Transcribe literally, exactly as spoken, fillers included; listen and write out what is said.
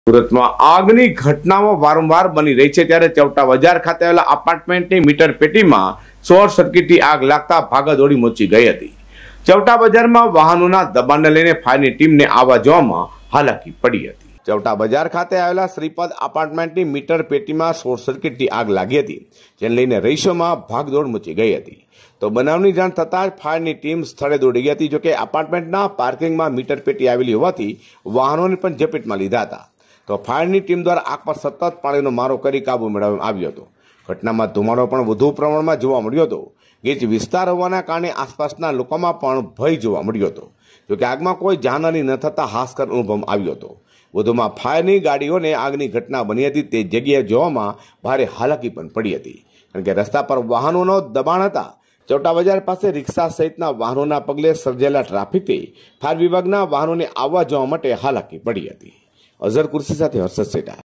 સુરતમાં આગની ઘટનાઓ વારંવાર બની રહી છે, ત્યારે ચૌટા બજાર ખાતે આવેલા અપાર્ટમેન્ટની મીટર પેટીમાં શોર્ટ સર્કિટથી આગ લાગતા ભાગદોડી મચી ગઈ હતી. ચૌટા બજારમાં વાહનોના દબાણને લઈને ફાયરની ટીમને આવવા જવામાં હાલાકી પડી હતી. ચૌટા બજાર ખાતે આવેલા શ્રીપદ અપાર્ટમેન્ટની મીટર પેટીમાં શોર્ટ સર્કિટથી આગ લાગી હતી, જેને લઈને રહીશોમાં ભાગદોડ મચી ગઈ હતી. તો બનાવની જાણ થતાં જ ફાયરની ટીમ સ્થળે દોડી ગઈ હતી. જોકે અપાર્ટમેન્ટના પાર્કિંગમાં મીટર પેટી આવેલી હોવાથી વાહનોને પણ ઝપેટમાં લીધા હતા. તો ફાયરની ટીમ દ્વારા આગ પર સતત પાણીનો મારો કરી કાબુ મેળવવામાં આવ્યો હતો. ઘટનામાં ધુમાડો પણ વધુ પ્રમાણમાં જોવા મળ્યો હતો. ગીચ વિસ્તાર હોવાના કારણે આસપાસના લોકોમાં પણ ભય જોવા મળ્યો હતો. જોકે આગમાં કોઈ જાનહાની ન થતા હાશકર અનુભવ આવ્યો હતો. વધુમાં ફાયરની ગાડીઓને આગની ઘટના બની હતી તે જગ્યાએ જોવામાં ભારે હાલાકી પણ પડી હતી, કારણ કે રસ્તા પર વાહનોનો દબાણ હતા. ચૌટા બજાર પાસે રિક્ષા સહિતના વાહનોના પગલે સર્જાયેલા ટ્રાફિકથી ફાયર વિભાગના વાહનોને આવવા જવા માટે હાલાકી પડી હતી. અઝર કુર્સી સાથે હર્ષદ સેટા.